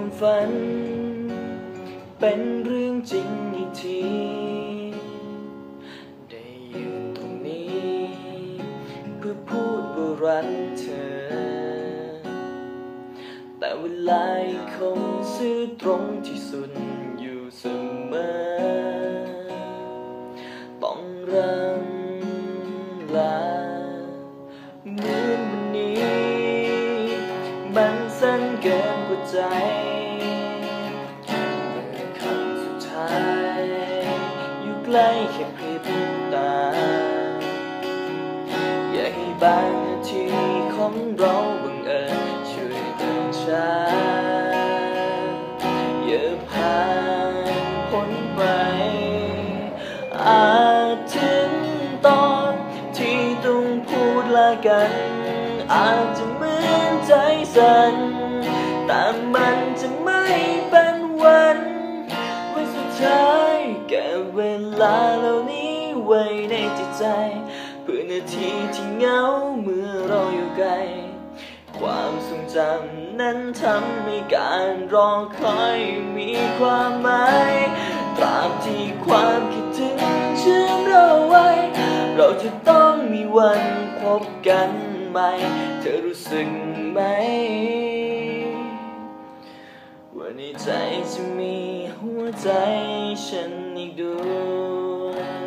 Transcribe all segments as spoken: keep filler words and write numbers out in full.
ฝันเป็นเรื่องจริงอีกทีได้ยืนตรงนี้เพื่อพูดว่ารักเธอแต่เวลาคงซื่อตรงที่สุดอยู่เสมอต้องรำลาเหมือนวันนี้มันสั้นเกินกว่าใจเมื่อคำสุดท้ายอยู่ใกล้แค่พริบตาอยากให้บางนาทีของเราบังเอิญช่วยเดินช้าอย่าผ่านพ้นไปอาจถึงตอนที่ต้องพูดลากันอาจจะเหมือนใจสั่นแต่มันจะไม่เป็นวันวันสุดท้ายเก็บเวลาเหล่านี้ไว้ในจิตใจเพื่อนาทีที่เหงาเมื่อเราอยู่ไกลความทรงจำนั้นทำให้การรอคอยมีความหมายตราบที่ความคิดถึงเชื่อมเราไว้เราจะต้องมีวันพบกันใหม่เธอรู้สึกไหมว่าในใจจะมีหัวใจฉันอีกดวง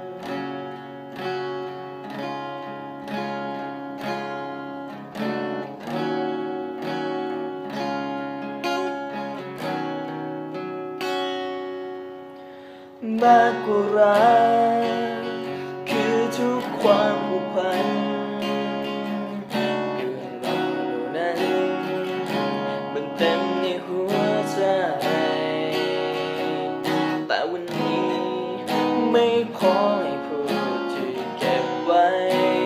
มากกว่ารักคือทุกความผูกพันเรื่องราวเหล่านั้นมันเต็มในหัวใจแต่วันนี้ไม่พอให้พูดที่เก็บไว้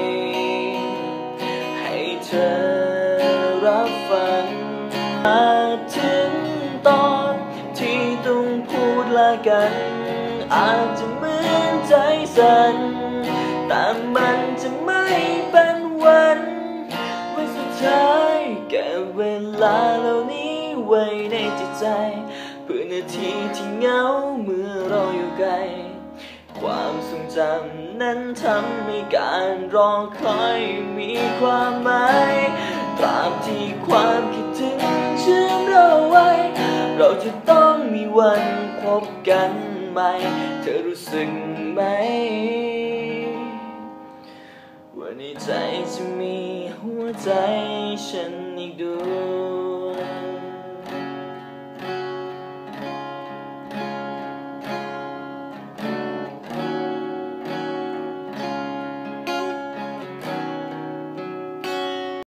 ให้เธอรับฟังอาจถึงตอนที่ต้องพูดลากันอาจจะเหมือนใจสั่นแต่มันจะไม่เป็นวันวันสุดท้ายเก็บเวลาเหล่านี้ไว้ในจิตใจเพื่อนาทีที่เหงาเมื่อเราอยู่ไกลความทรงจำนั้นทำให้การรอคอยมีความหมายตราบที่ความคิดถึงเชื่อมเราไว้เราจะต้องมีวันพบกันใหม่เธอรู้สึกไหม